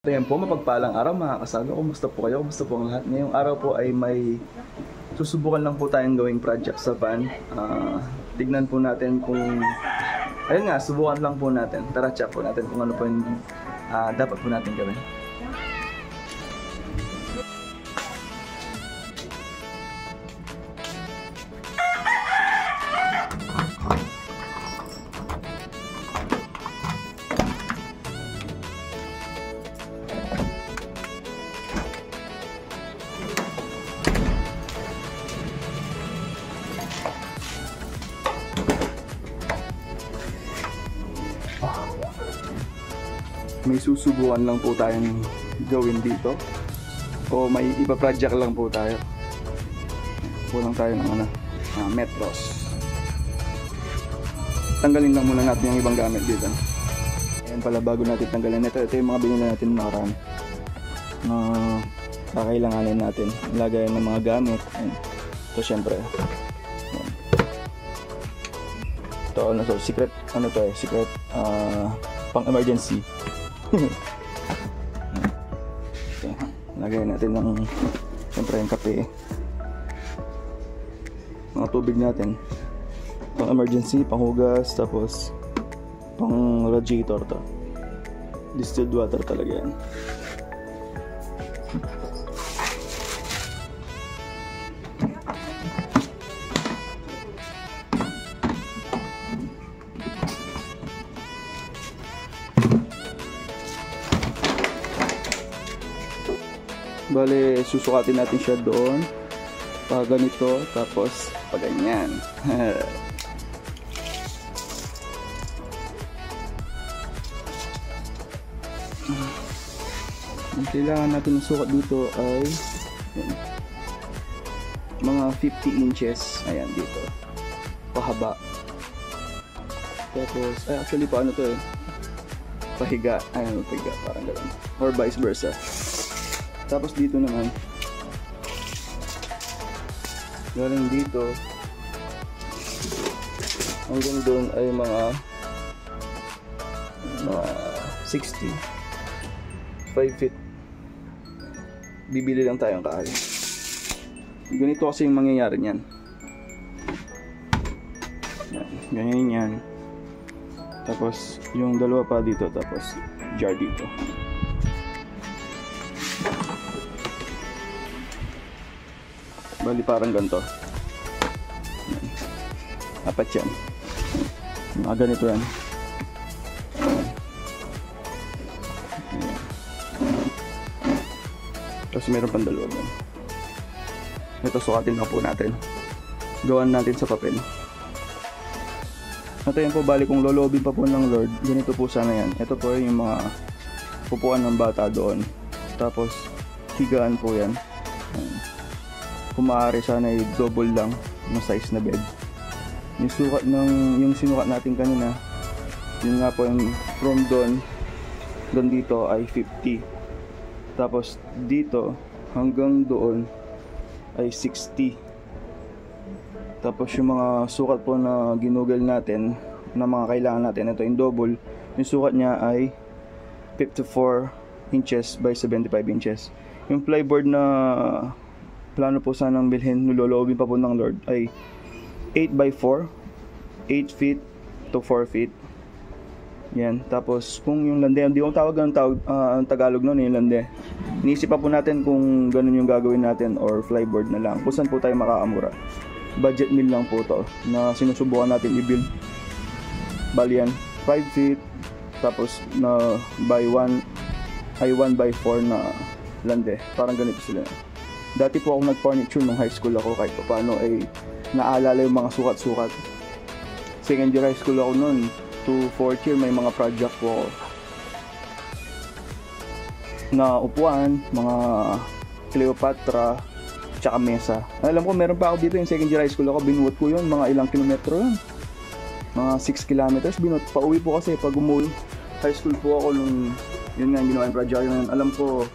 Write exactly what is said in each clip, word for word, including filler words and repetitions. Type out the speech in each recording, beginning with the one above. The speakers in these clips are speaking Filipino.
Ayan po, mapagpalang araw mga kasalo. Kumusta po kayo? Kumusta po ang lahat? Ngayong araw po ay may susubukan lang po tayong gawing project sa van. Uh, tignan po natin kung... Ayun nga, subukan lang po natin. Tara, check po natin kung ano po yung uh, dapat po natin gawin. May susubukan lang po tayong gawin dito o may ipa-project lang po tayo. Kulang tayo ng ano, uh, metros. Tanggalin lang muna natin yung ibang gamit dito. Ayan pala, bago natin tanggalin ito, ito yung mga binili natin nakaraan na uh, kakailanganin natin. Lagay ng mga gamit. Ayan. Ito syempre. Ayan. Ito ano to, secret, ano to eh, secret uh, pang emergency. Okay. Lagay natin ng siyempre yung kape, mga tubig natin, pang emergency, pang hugas, tapos pang radiator to, distilled water talaga yan. Bale, susukatin natin siya doon pa ganito, tapos pa ganyan. Ang kailangan natin ng sukat dito ay yan, mga fifty inches. Ayan, dito pahaba. Tapos, ay actually paano to eh, pahiga. Ayan, pahiga, parang gano'n, or vice versa. Tapos dito naman, galing dito hanggang doon ay mga mga sixty, five feet. Bibili lang tayong kahoy. Ganito kasi yung mangyayari niyan. Yan, ganyan yan. Tapos yung dalawa pa dito, tapos jar dito. Bali parang ganito. Yan. Apat yan. Mga ganito yan. Yan. Tapos meron pang dalawa yan. Ito sukatin na po natin. Gawan natin sa papel. Ito yan po, bali kung lolobin pa po ng Lord, ganito po sana yan. Ito po yung mga pupuan ng bata doon. Tapos higaan po yan. Yan. Kung maaari sana ay double lang ng size na bed. Yung sukat ng yung sinukat natin kanina, yun nga po yung from doon doon dito ay fifty. Tapos dito hanggang doon ay sixty. Tapos yung mga sukat po na ginugol natin na mga kailangan natin, ito yung double, yung sukat niya ay fifty-four inches by seventy-five inches. Yung plyboard na plano po sanang bilhin, niloloobin pa po ng Lord, ay eight by four, eight feet to four feet. Yan. Tapos kung yung lande, hindi ko tawag ang tawag, uh, ang Tagalog noon yung lande. Iniisip pa po natin kung ganun yung gagawin natin or flyboard na lang. Kung saan po tayo makakamura. Budget meal lang po to na sinusubukan natin i-build. Bali yan, five feet, tapos na by one, ay one by four na lande. Parang ganito sila. Dati po ako nag-furniture nung high school ako, kahit pa paano ay naalala yung mga sukat-sukat. Second year high school ako noon, to fourth year may mga project po ako. Na upuan, mga Cleopatra, tsaka mesa. Alam ko meron pa ako dito yung second year high school ako, binuot ko yun, mga ilang kilometro yun. Mga six kilometers, binuot. Pauwi po kasi pag umuwi, high school po ako nung, yun nga yung ginawa yung project yun. Alam ko,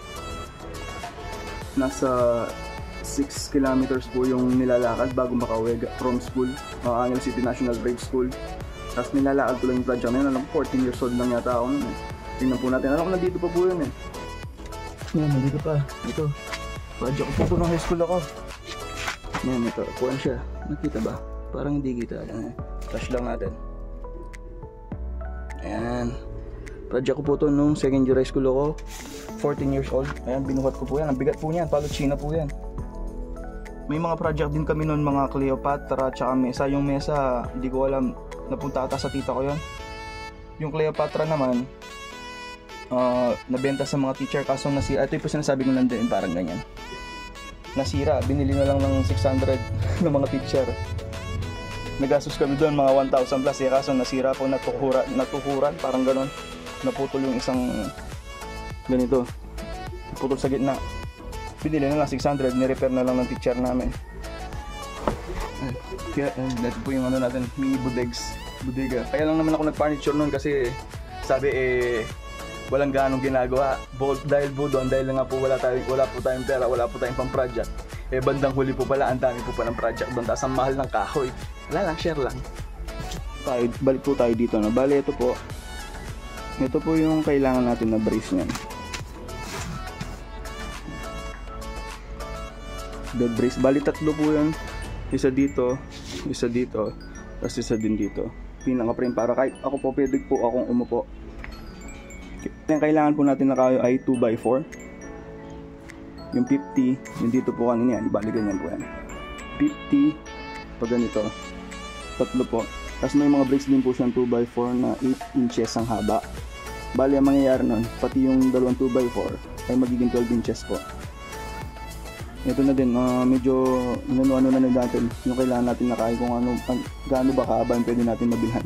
nasa six kilometers po yung nilalakad bago makauwi from school, uh, Angeles City National Grade School. Tapos nilalakad ko lang yung project na yun. Alam ko fourteen years old lang yata ako nun eh. Tingnan po natin. Alam ko nandito pa po yun eh. Yan, nandito pa. Ito. Project ko po ito nung high school ako. Yan, ito. Kuhan siya. Nakita ba? Parang hindi kita. Yan. Touch lang natin. Ayan. Project ko po ito nung second year high school ako. fourteen years old. Ayan, binuhat ko po yan. Ang bigat po niyan. Palo China po yan. May mga project din kami noon, mga Cleopatra tsaka mesa. Yung mesa, hindi ko alam. Napunta ata sa tita ko yon. Yung Cleopatra naman, uh, nabenta sa mga teacher kaso nasira. Ito yung po sinasabi ko nandiyan, parang ganyan. Nasira, binili na lang ng six hundred ng mga teacher. Nagastos kami doon mga one thousand plus eh, kaso nasira po, natukuran, natukuran, parang ganon. Naputol yung isang ganito, naputol sa gitna. Binili na lang six hundred, ni-repair na lang ng teacher namin. Kaya, uh, dito po yung ano natin, mini bodegs, bodega. Kaya lang naman ako nag-furniture noon kasi sabi eh, walang ganong ginagawa. Bold, dahil po doon, dahil nga po wala, tayo, wala po tayong pera, wala po tayong pang project. Eh bandang huli po pala, ang dami po pa ng project doon. Tapos ang mahal ng kahoy. Wala lang, share lang. Tayo, balik po tayo dito. No? Bali, ito po. Ito po yung kailangan natin na brace niyan. Bed brace. Bali, tatlo po yun. Isa dito, isa dito, tapos isa din dito. Pinaka-frame para kahit ako po, pwede po akong umupo. Yung kailangan po natin na kayo ay two by four. Yung fifty, yung dito po kanina yan, ibalik ganyan po yan. fifty, pag ganito, tatlo po. Tapos may mga bricks din po siyang two by four na eight inches ang haba. Bali, ang mangyayari nun, pati yung dalawang two by four ay magiging twelve inches po. Ito na din, uh, medyo ano-ano na natin yung kailangan natin na kaya kung ano, an, gaano ba kahaba yung pwede natin mabilhan.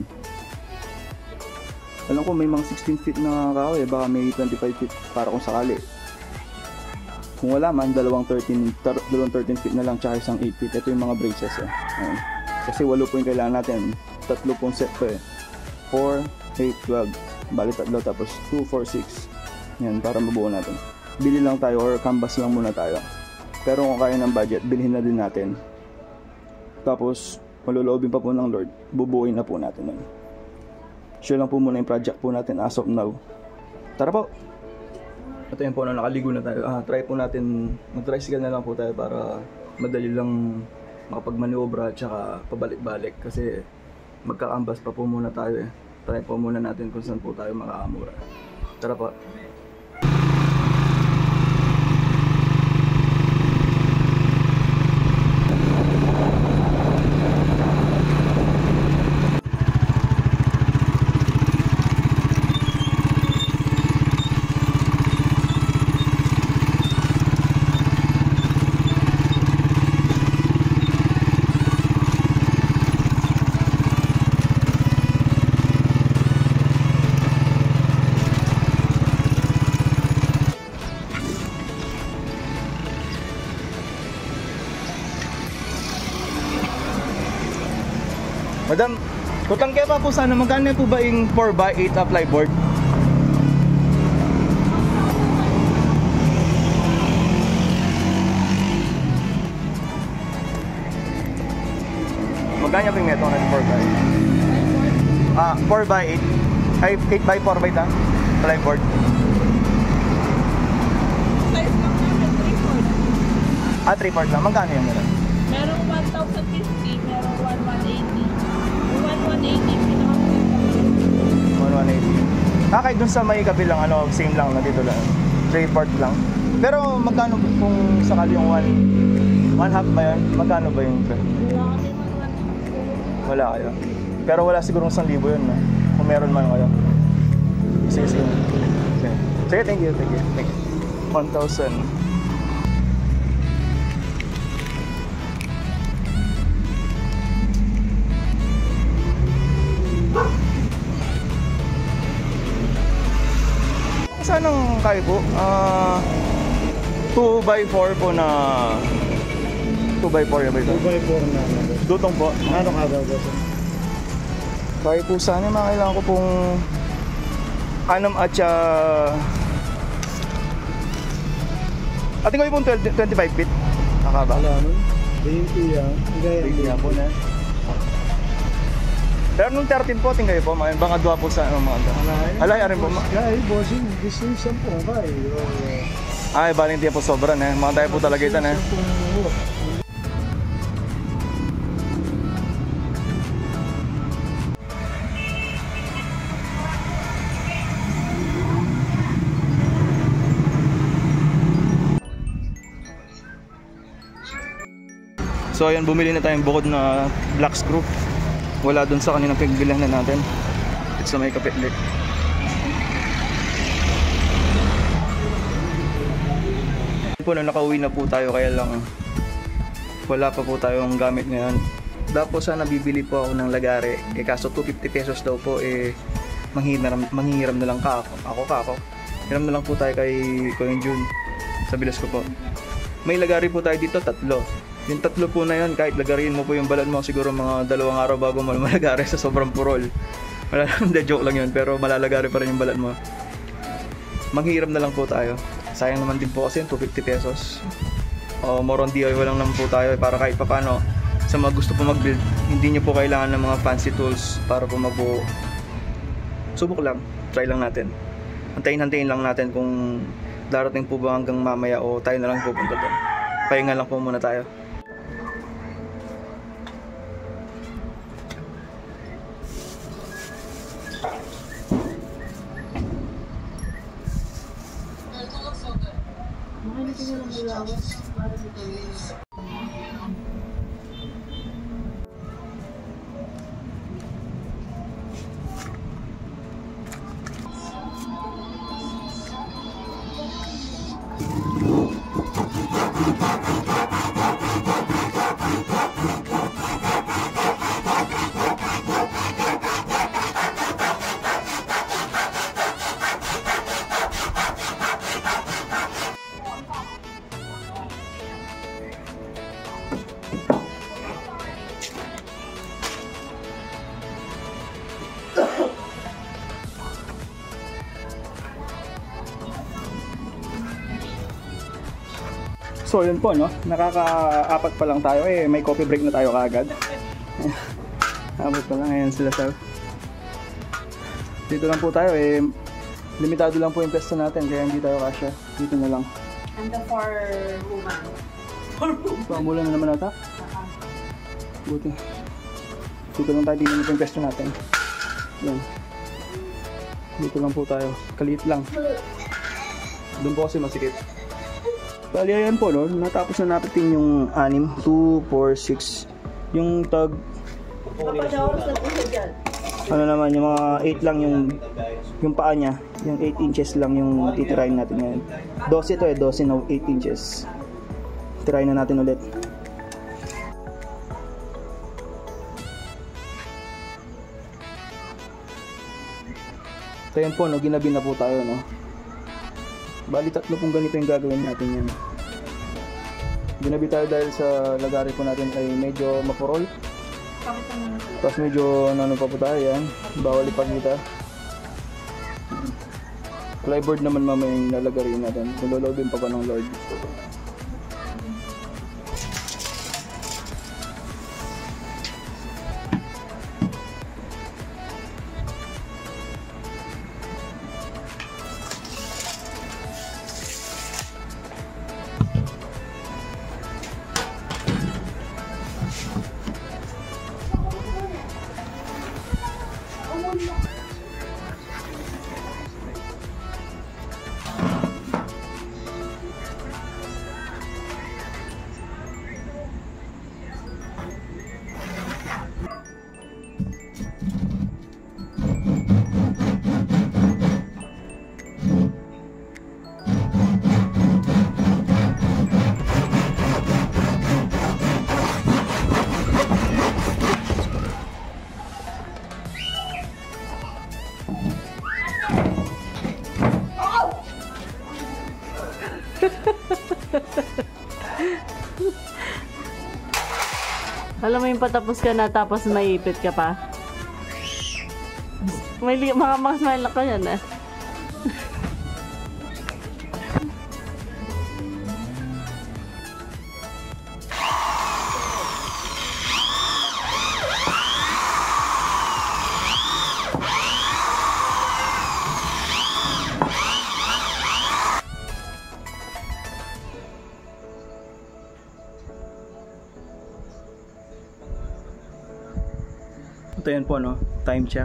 Alam ko may mga sixteen feet na kahoy, baka may twenty-five feet para kung sakali. Kung wala man, dalawang thirteen, dalawang thirteen feet na lang tsaka isang eight feet. Ito yung mga braces eh. Ayan. Kasi walo po yung kailangan natin. Tatlo pong set to eh. four, eight, twelve. Bali tatlo tapos two, four, six. Yan, para mabuo natin. Bili lang tayo or canvas lang muna tayo. Pero kung kaya ng budget, bilhin na din natin. Tapos, maluloobin pa po ng Lord, bubuuin na po natin nun. Share lang po muna yung project po natin as of now. Tara po! Ito yun po na nakaligo na tayo. Ah, try po natin, mag-tricycle na lang po tayo para madali lang makapag-manobra at saka pabalik-balik. Kasi magkakambas pa po muna tayo eh. Try po muna natin kung saan po tayo makakamura. Tara po! Madam, kutang kaya pa po sana, magkano po ba yung four by eight na plyboard? Magkano po yung meto na four by eight? Ah, four by eight. Ay, eight by four by ta? Plyboard. Size lang namin, three fourths. Ah, three fourths lang. Magkano yung meron? Merong one thousand fifty, merong one thousand one eighty. Yung one thousand one eighty, pinaka-free. one thousand one eighty. Ah, kahit dun sa may kabilang ano, same lang na dito lang. three fourths lang. Pero magkano kung sakali yung one, one half ba yun? Magkano ba yung Wala kami man one half. wala kayo? Pero wala siguro isang libo yun, no? Kung meron man kayo. Sige, sige. Sige, sige, thank you, thank you. Thank you. one thousand. Saan ang kayo po? Ah, two by four po na two by four ba ito? two by four na. Dutong po. Ano ka ba? Kaya po sana mga kailangan ko pong anam at siya ating ko yung twenty-five feet. Nakaba? Wala nun. twenty yan. Hindi nga po na. Pero nung thirteen po, tingin kayo po, mga baka dua po sa ano, mga ito. Alay, arin po. Kaya, bossing, distance yan po. Kaya, Ay, baling tiya po sobra na. Mga tayo po talaga ito na. So ayan, bumili na tayong bukod na black screw. Wala dun sa kaninang pagbilan na natin. It's sa may kapitlik. Po na nakauwi na po tayo, kaya lang wala pa po tayong gamit ngayon. Tapos sana bibili po ako ng lagare. Eh kaso two hundred fifty pesos daw po, eh manghiram, manghiram na lang ka ako. Ako ka ako. Hiram na lang po tayo kay Kuya Jun sa bilas ko po. May lagare po tayo dito, tatlo. Yung tatlo po na yun, kahit lagarin mo po yung balat mo, siguro mga dalawang araw bago mo malagari sa sobrang purol. Wala lang, joke lang yun, pero malalagari pa rin yung balat mo. Manghiram na lang po tayo. Sayang naman din po kasi two hundred fifty pesos. O more on D I Y lang naman po tayo para kahit pa paano sa mga gusto po mag-build, hindi nyo po kailangan ng mga fancy tools para po mabuo. Subok lang, try lang natin. Antayin-antayin lang natin kung darating po ba hanggang mamaya o tayo na lang pupunta doon. Pahinga lang po muna tayo. So yun po, no, nakaka-apat pa lang tayo, eh may coffee break na tayo kaagad. Apat pa lang, ayan sila sa dito lang po tayo, eh limitado lang po yung pwesto natin, kaya hindi tayo kasya. Dito na lang. And the for woman. For woman. Pamulan na naman ata. Buti. Dito lang tayo, dito na po yung pwesto natin. Yan. Dito lang po tayo, kaliit lang. Doon po kasi masikip. Bali ayan po, no, natapos na natin yung anim, two, four, six, yung tag, ano naman, yung mga eight lang yung, yung paa niya, yung eight inches lang yung titirahin natin ngayon. twelve ito eh, twelve na eight inches. Tirahin na natin ulit. So yan po, no, ginabi na po tayo, no. Bali tatlo pong ganito yung gagawin natin yan. Ginabi tayo dahil sa lagari po natin ay medyo mapurol. Tapos medyo ano pa po tayo yan. Bawal ipakita. Plyboard naman mamaya yung lalagarin natin. Nilolobin pa pa ng Lord. Alam mo yung patapos ka na tapos may ipit ka pa. May mga mga smile ka yan eh. Ito yan po, no? Time check.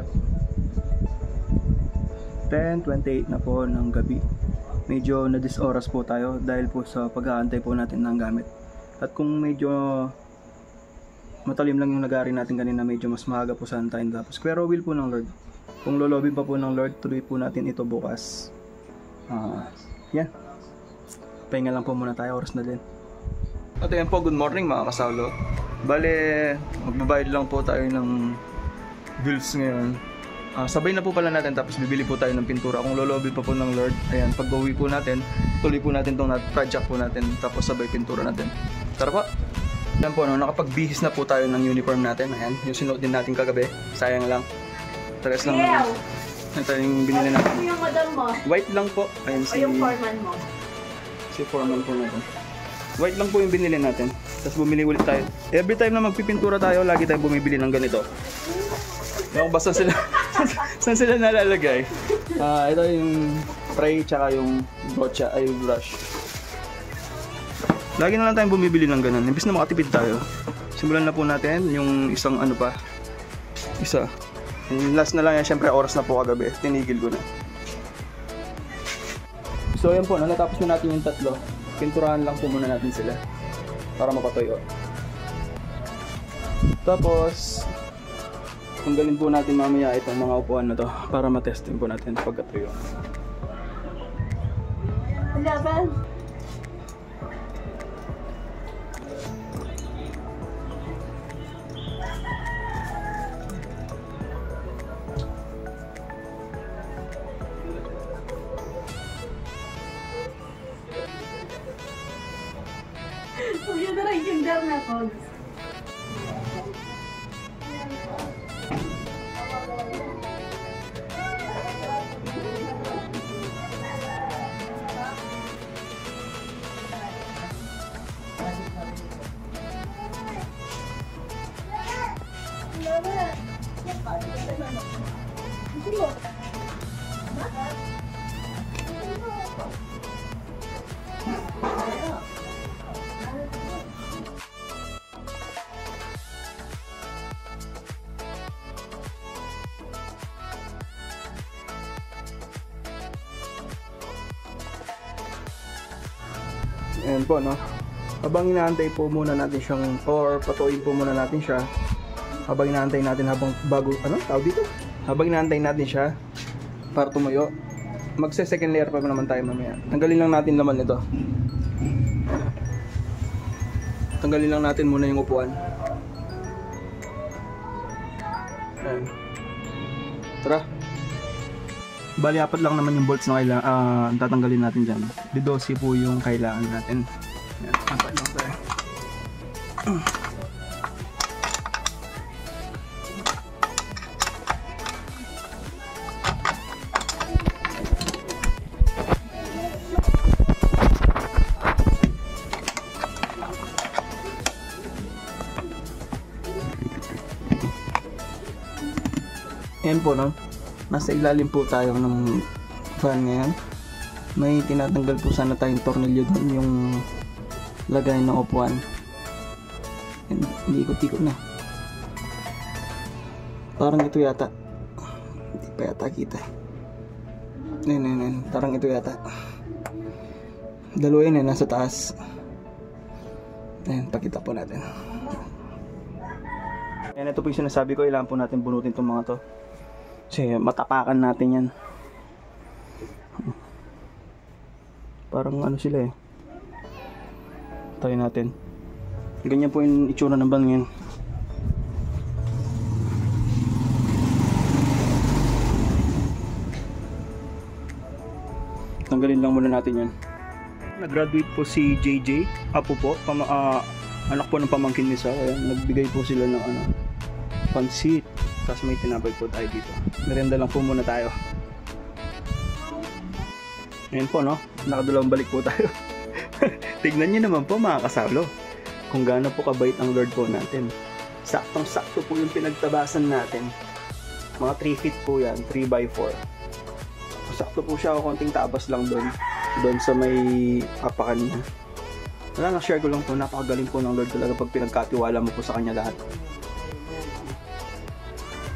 ten twenty-eight na po ng gabi. Medyo na-disoras po tayo dahil po sa pag-aantay po natin ng gamit. At kung medyo matalim lang yung nag-aari natin kanina, medyo mas maaga po sana tayo. Tapos square will po ng Lord. Kung lolobin pa po ng Lord, tuloy po natin ito bukas. Uh, yan. Pahinga lang po muna tayo, oras na din. At yan po, good morning mga kasawlo. Bale, magbabayad lang po tayo ng bills ngayon. Uh, sabay na po pala natin, tapos bibili po tayo ng pintura. Kung lolobi pa po ng Lord, ayan, pag uwi po natin, tuloy po natin itong project po natin, tapos sabay pintura natin. Tara po! Ayan po, no, nakapagbihis na po tayo ng uniform natin. Ayan, yung sinuot din natin kagabi. Sayang lang. Tagas lang naman. Ito yung binili natin. Ano yung madam mo? White lang po. Ayan, si, o yung foreman mo? Si foreman po natin. White lang po yung binili natin. Tapos bumili ulit tayo. Every time na magpipintura tayo, lagi tayong bumibili ng ganito. Yung basta sila saan sila nalalagay. Ah, uh, ito yung spray tsaka yung brocha ay brush. Lagi na lang tayong bumibili ng ganun. Imbis na makatipid tayo. Simulan na po natin yung isang ano pa. Isa. Yung last na lang yan, syempre oras na po kagabi. Tinigil ko na. So yan po, natapos na natin yung tatlo. Pinturahan lang po muna natin sila para mapatuyo. Tapos tanggalin po natin mamaya itong mga upuan na to para matesting po natin pagkatuyo. Laban! Huwag yun na rin yung dam na ko. Ayan po, no? Habang inaantay po muna natin siyang, or patuloy po muna natin siya, habang inaantay natin habang bago, ano? Tawag dito? Habang inaantay natin siya para tumuyo, magse-second layer pa naman tayo mamaya. Tanggalin lang natin laman nito. Tanggalin lang natin muna yung upuan. Ayan. Tara. Bali, apat lang naman yung bolts na kailangan, uh, tatanggalin natin dyan. Didosi po yung kailangan natin. Ayan, apat lang tayo. Ayan po, no? Nasa ilalim po tayo ng fan ngayon. May tinatanggal po sana tayong tornilyo doon, yung lagay ng upuan. Hindi ikot-ikot na. Parang ito yata. Hindi pa yata kita. Ayan, ayan, ayan. Parang ito yata. Dalawa yun eh, nasa taas. Ayan, pakita po natin. Ayan, ito po yung sinasabi ko. Kailangan po natin bunutin itong mga to. Kasi matapakan natin yan. Parang ano sila eh. Tayo natin. Ganyan po yung itsura ng van ngayon. Tanggalin lang muna natin yan. Nag-graduate po si J J. Apo po. Pama, uh, anak po ng pamangkin ni Sa. Ayan, nagbigay po sila ng ano, pansit. Tapos may tinapay po tayo dito. Merenda lang po muna tayo. Ayan po, no? Nakadalawang balik po tayo. Tignan nyo naman po mga kasawlo kung gaano po kabait ang Lord po natin. Saktong sakto po yung pinagtabasan natin. Mga three feet po yan, three by four. Sakto po siya, konting tabas lang doon. Doon sa may apakan niya. Wala, na-share ko lang po, napakagaling po ng Lord talaga pag pinagkatiwala mo po sa kanya lahat.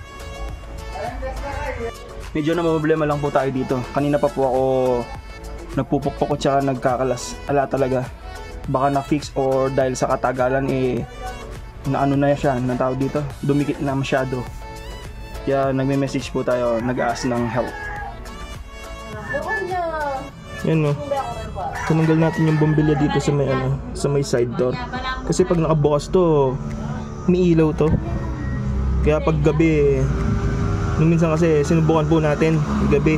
Medyo na problema lang po tayo dito. Kanina pa po ako nagpupukpok at saka nagkakalas. Ala talaga. Baka na-fix or dahil sa katagalan eh na ano na siya, na tawag dito, dumikit na masyado. Kaya nagme-message po tayo, nag-aas ng help. Yan no. Tinanggal natin yung bombilya dito sa may ano, sa may side door. Kasi pag nakabukas to, may ilaw to. Kaya pag gabi, nung minsan kasi sinubukan po natin gabi.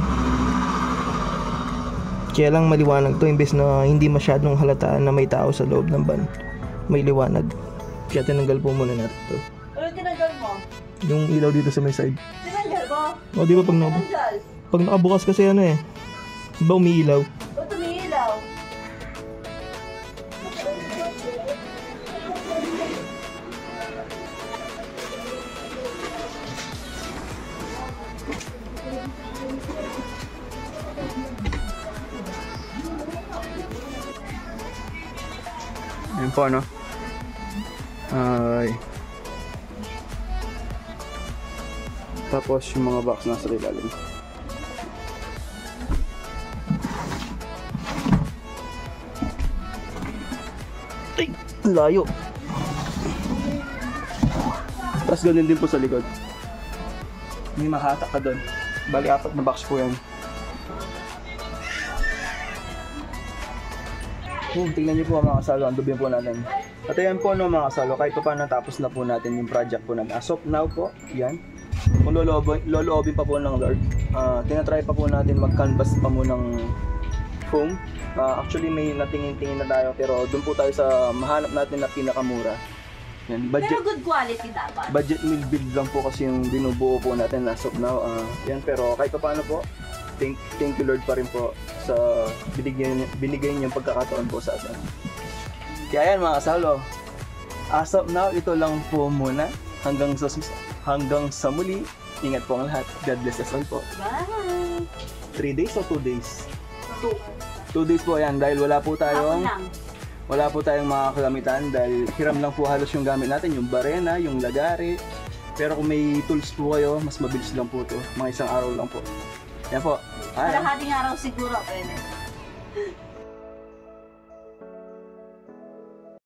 Kaya lang maliwanag to, imbes na hindi masyadong halataan na may tao sa loob ng van. May liwanag. Kaya tinanggal po muna natin to. Ano tinanggal mo? Yung ilaw dito sa may side. Tinanggal mo? O di ba pag, naka, Tinanggal? pag nakabukas kasi ano eh, di ba umiilaw? Ba't umiilaw? Ayan po ano. Ay. Tapos yung mga box nasa ilalim. Ay, layo. Tapos ganun din po sa likod. May mahatak ka doon. Bali apat na box po yan. Hmm, tingnan niyo po mga kasalo, ang dubin po natin. At ayan po no mga kasalo, kahit pa paano natapos na po natin yung project po natin. As of now po, yan. Kung loloobin, loloobin pa po ng Lord, uh, tinatry pa po natin mag-canvas pa mo ng foam. Uh, actually may natingin-tingin na tayo, pero doon po tayo sa mahanap natin na pinakamura. Yan, budget, Pero good quality dapat. budget meal build lang po kasi yung binubuo po natin as of now. Uh, yan, pero kahit pa paano po, Thank, thank you Lord pa rin po sa binigay, binigay niyong pagkakataon po sa atin. Kaya yan mga kasalo, as of now, ito lang po muna. Hanggang sa, hanggang sa muli, ingat po ang lahat. God bless us all po. Bye! three days o two days? Two. two days po yan dahil wala po Ako tayong lang. wala po tayong mga kagamitan dahil hiram lang po halos yung gamit natin, yung barena, yung lagari. Pero kung may tools po kayo, mas mabilis lang po to. Mga isang araw lang po. Yan po. Ayan. Kalahating araw siguro, pwede.